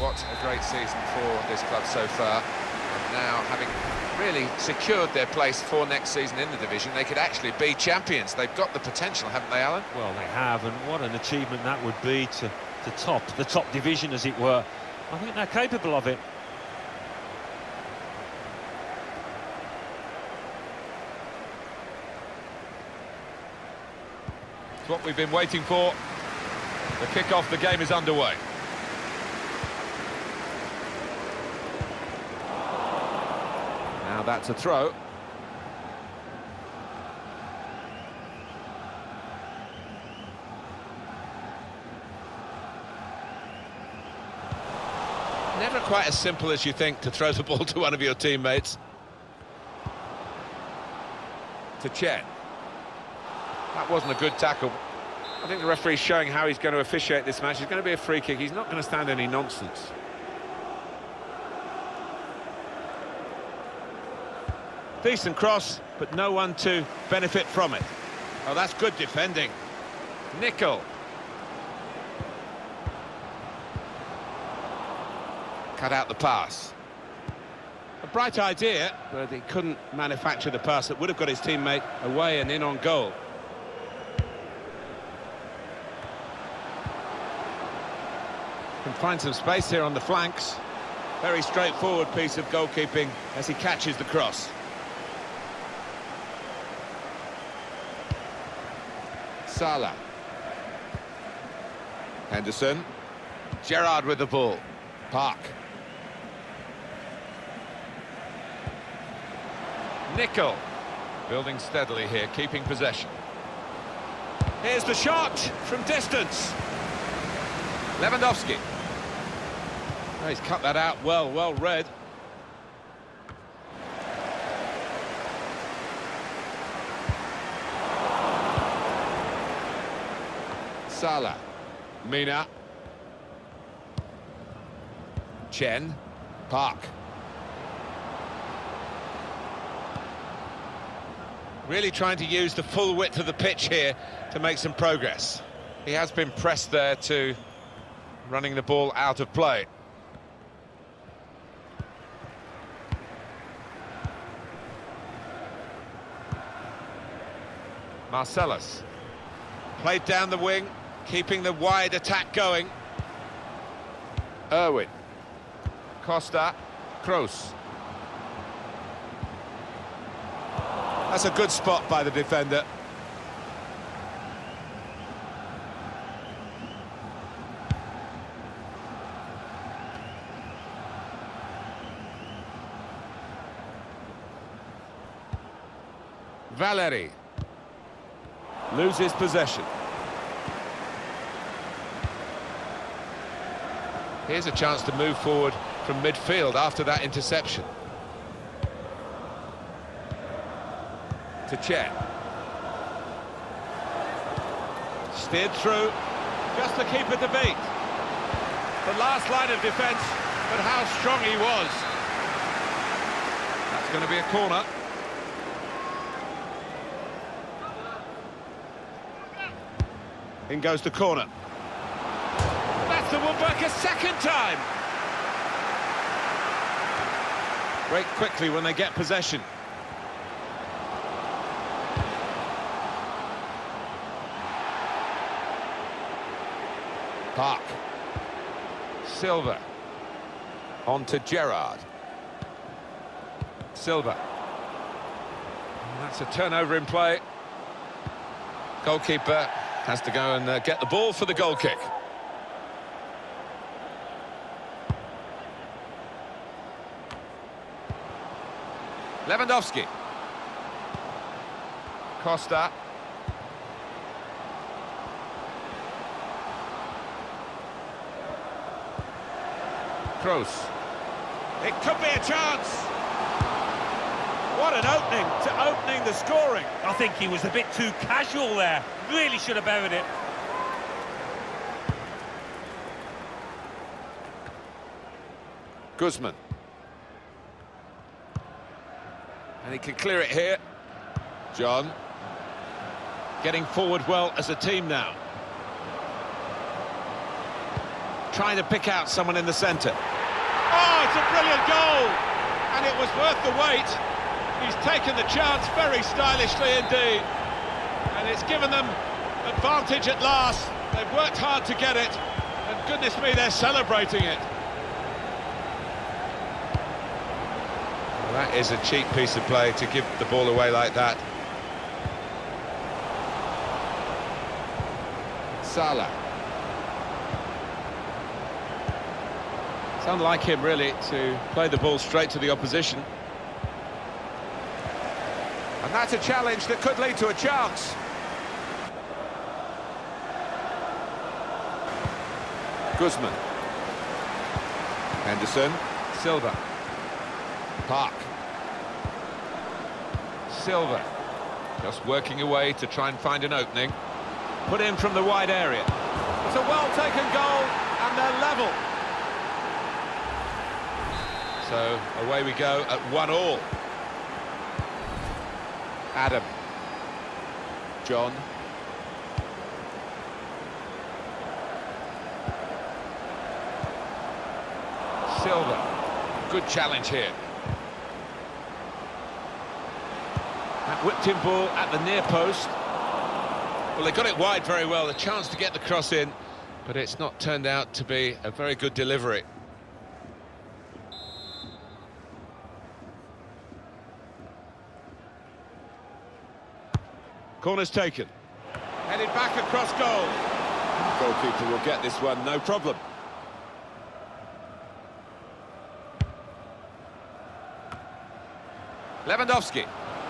What a great season for this club so far. And now, having really secured their place for next season in the division, they could actually be champions. They've got the potential, haven't they, Alan? Well, they have, and what an achievement that would be to top the top division, as it were. I think they're capable of it. It's what we've been waiting for. The kick-off, the game is underway. Now that's a throw. Never quite as simple as you think to throw the ball to one of your teammates. To Chen. That wasn't a good tackle. I think the referee's showing how he's going to officiate this match. It's going to be a free kick. He's not going to stand any nonsense. Decent cross, but no one to benefit from it. Oh, that's good defending. Nickel. Cut out the pass. A bright idea, but he couldn't manufacture the pass that would have got his teammate away and in on goal. Can find some space here on the flanks. Very straightforward piece of goalkeeping as he catches the cross. Salah. Henderson. Gerrard with the ball. Park. Nickel. Building steadily here, keeping possession. Here's the shot from distance. Lewandowski. Oh, he's cut that out well read. Salah. Mina. Chen. Park. Really trying to use the full width of the pitch here to make some progress. He has been pressed there to running the ball out of play. Marcellus. Played down the wing, keeping the wide attack going. Irwin. Costa. Kroos. That's a good spot by the defender. Valeri. Loses possession. Here's a chance to move forward from midfield after that interception. To Chen. Steered through, just to keep it to beat. The last line of defence, but how strong he was. That's going to be a corner. In goes the corner. That's the woodwork a second time. Break quickly when they get possession. Park. Silva. On to Gerrard. Silva. That's a turnover in play. Goalkeeper has to go and get the ball for the goal kick. Lewandowski. Costa. Kroos. It could be a chance. What an opening to opening the scoring. I think he was a bit too casual there. Really should have buried it. Guzman. And he can clear it here. John. Getting forward well as a team now. trying to pick out someone in the centre. Oh, it's a brilliant goal! And it was worth the wait. He's taken the chance very stylishly indeed. And it's given them advantage at last. They've worked hard to get it. And goodness me, they're celebrating it. Well, that is a cheap piece of play to give the ball away like that. Salah. It's unlike him, really, to play the ball straight to the opposition. And that's a challenge that could lead to a chance. Guzman. Henderson. Silva. Park. Silva. Just working away to try and find an opening. Put in from the wide area. It's a well-taken goal, and they're level. So, away we go at 1-1. Adam. John. Silva. Good challenge here. That whipped-in ball at the near post. Well, they got it wide very well, a chance to get the cross in, but it's not turned out to be a very good delivery. Corner's taken. Headed back across goal. Goalkeeper will get this one, no problem. Lewandowski.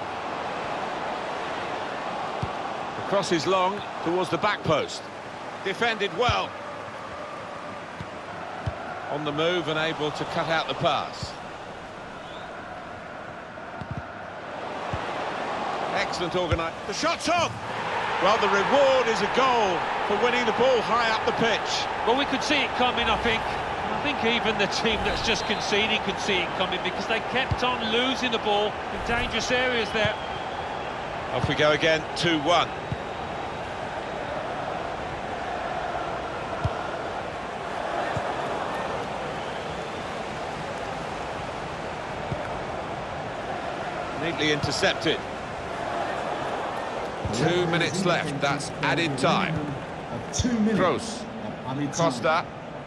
The cross is long towards the back post. Defended well. On the move and able to cut out the pass. Excellent organisation. The shot's on! Well, the reward is a goal for winning the ball high up the pitch. Well, we could see it coming, I think. I think even the team that's just conceding could see it coming because they kept on losing the ball in dangerous areas there. Off we go again, 2-1. Neatly intercepted. 2 minutes left, that's added time. 2 minutes. Kroos. Costa.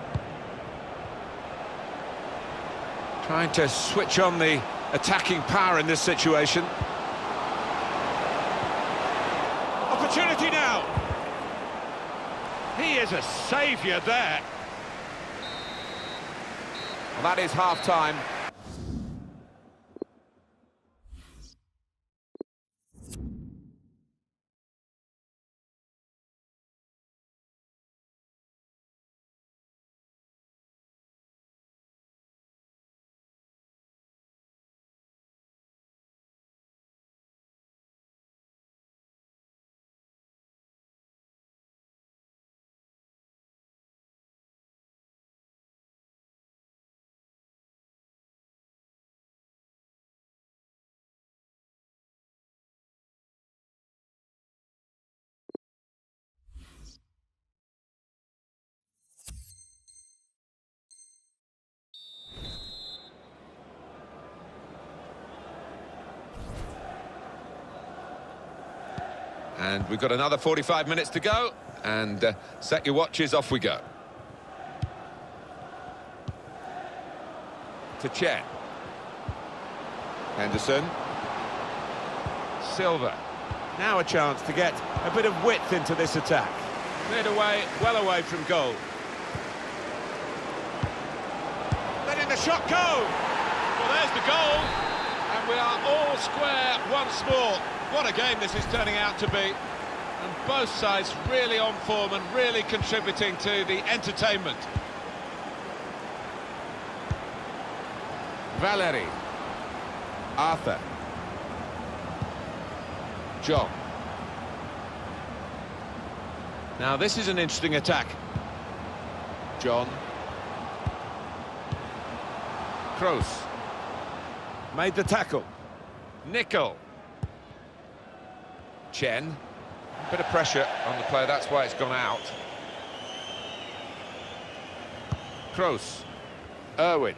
Trying to switch on the attacking power in this situation. Opportunity now. He is a saviour there. Well, that is half-time. And we've got another 45 minutes to go, and set your watches, off we go. To Chen. Henderson. Silva. Now a chance to get a bit of width into this attack. Cleared away, well away from goal. Letting the shot go! Well, there's the goal. And we are all square once more. What a game this is turning out to be. And both sides really on form and really contributing to the entertainment. Valeri. Arthur. John. Now this is an interesting attack. John. Kroos. Made the tackle. Nickel. Chen. Bit of pressure on the play, that's why it's gone out. Kroos. Irwin.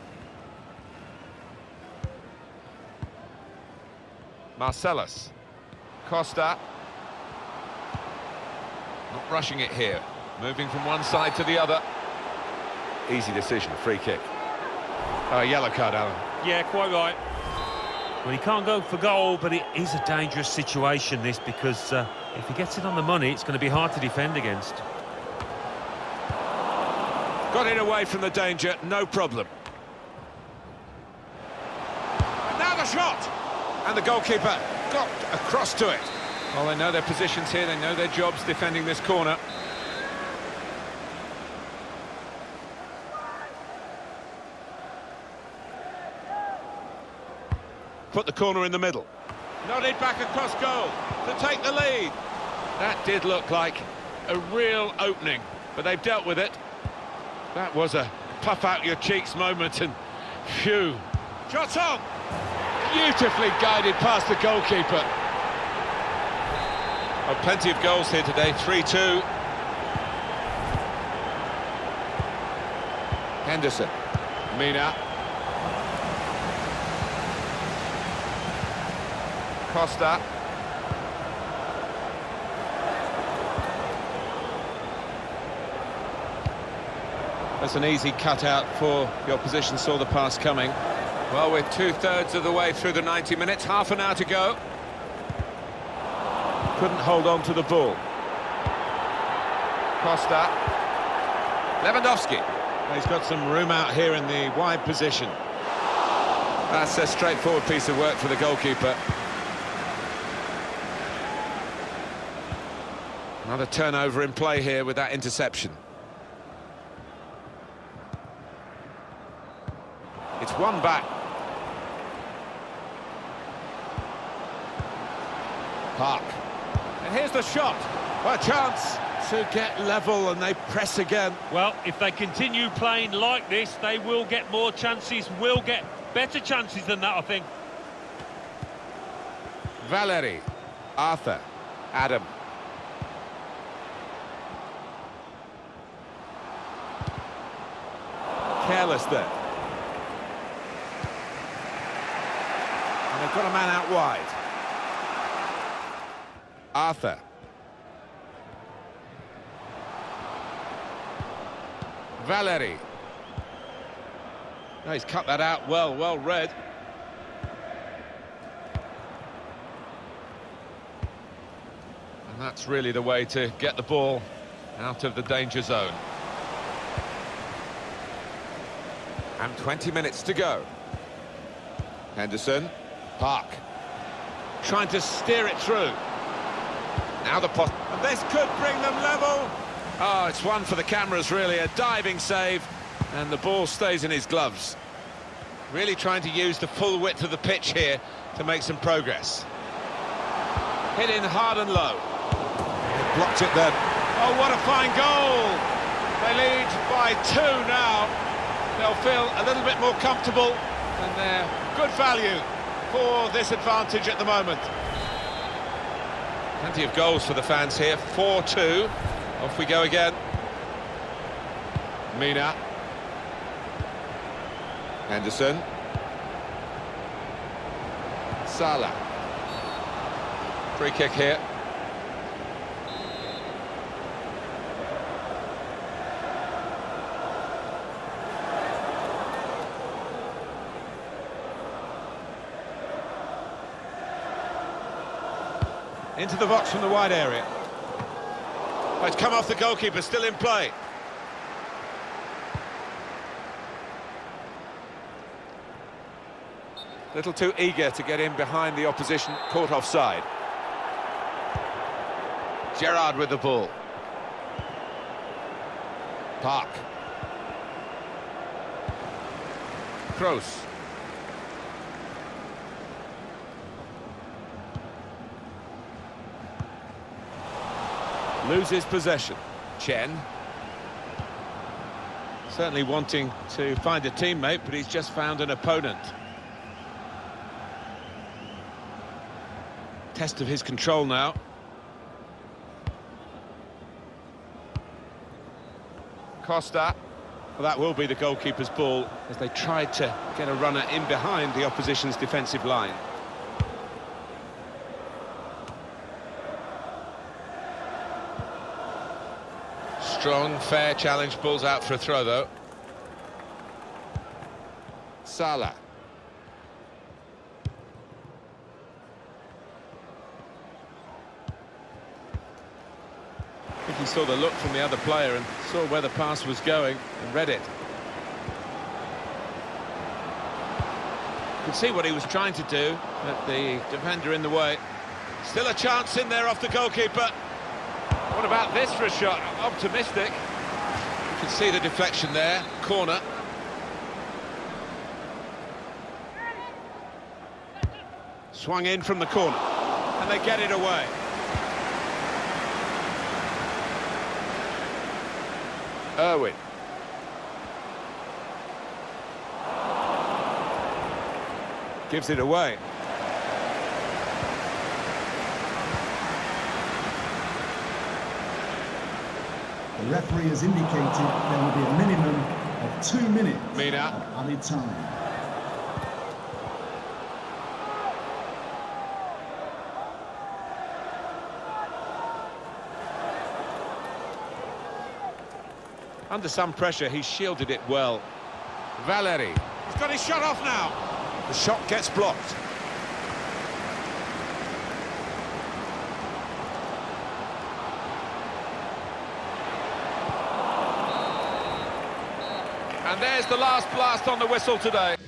Marcellus. Costa. Not rushing it here. Moving from one side to the other. Easy decision, free kick. Yellow card, Alan. Yeah, quite right. Well, he can't go for goal, but it is a dangerous situation, this, because if he gets it on the money, it's going to be hard to defend against. Got it away from the danger, no problem. And now the shot! And the goalkeeper got across to it. Well, they know their positions here, they know their jobs defending this corner. Put the corner in the middle. Nodded back across goal to take the lead. That did look like a real opening, but they've dealt with it. That was a puff out your cheeks moment, and phew. Shots on! Beautifully guided past the goalkeeper. Oh, plenty of goals here today, 3-2. Henderson. Mina. Costa. That's an easy cutout for the opposition, saw the pass coming. Well, we're two-thirds of the way through the 90 minutes, half an hour to go. Couldn't hold on to the ball. Costa. Lewandowski. He's got some room out here in the wide position. That's a straightforward piece of work for the goalkeeper. Another turnover in play here with that interception. It's one back. Park. And here's the shot. Well, a chance to get level, and they press again. Well, if they continue playing like this, they will get more chances, will get better chances than that, I think. Valery. Arthur. Adam. Careless there. And they've got a man out wide. Arthur. Valery. No, he's cut that out well read. And that's really the way to get the ball out of the danger zone. And 20 minutes to go. Henderson. Park. Trying to steer it through. Now the pot. And this could bring them level. Oh, it's one for the cameras, really. A diving save. And the ball stays in his gloves. Really trying to use the full width of the pitch here to make some progress. Hit in hard and low. Blocked it then. Oh, what a fine goal! They lead by 2 now. They'll feel a little bit more comfortable, and they're good value for this advantage at the moment. Plenty of goals for the fans here. 4-2. Off we go again. Mina. Henderson. Salah. Free kick here. Into the box from the wide area. Oh, it's come off the goalkeeper, still in play. Little too eager to get in behind the opposition, caught offside. Gerrard with the ball. Park. Kroos. Loses possession. Chen. Certainly wanting to find a teammate, but he's just found an opponent. Test of his control now. Costa. Well, that will be the goalkeeper's ball as they tried to get a runner in behind the opposition's defensive line. Strong, fair challenge, ball's out for a throw though. Salah. I think he saw the look from the other player and saw where the pass was going and read it. You can see what he was trying to do, but the defender in the way. Still a chance in there off the goalkeeper. What about this for a shot? Optimistic. You can see the deflection there, corner. Swung in from the corner, and they get it away. Irwin. Gives it away. The referee has indicated there will be a minimum of 2 minutes Mina. of added time. Under some pressure, he shielded it well. Valeri. He's got his shot off now. The shot gets blocked. And there's the last blast on the whistle today.